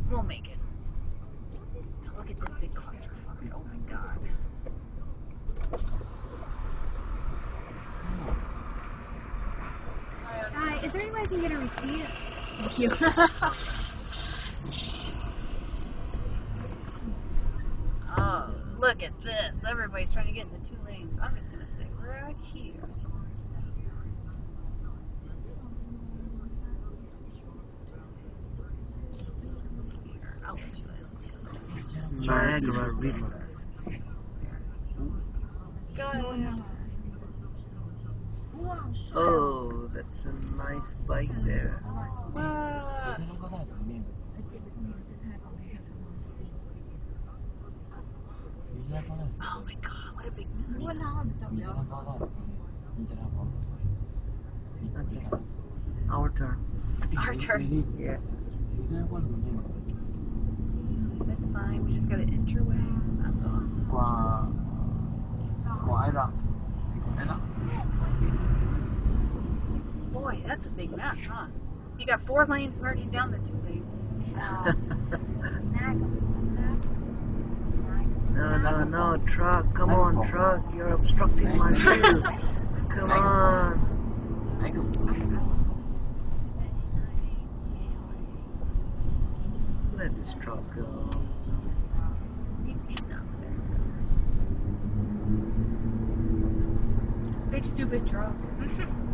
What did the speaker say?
We'll make it. Look at this big clusterfuck. Oh my god. Hi, is there any way I can get a receipt? Thank you. Oh, look at this. Everybody's trying to get into 2 lanes. I'm just going to stay right here. I'll let you in. Niagara River. Go ahead. Oh, that's a nice bike there. Wow. Oh my god, what a big mess. Okay. Our turn. Our turn. Yeah. That's fine. We just gotta enter way. That's all. Boy, that's a big mess, huh? You got 4 lanes merging down the 2 lanes. No, truck. Come on, truck. You're obstructing my view. Come on. Let this truck go. He's speeding up there. Big stupid truck.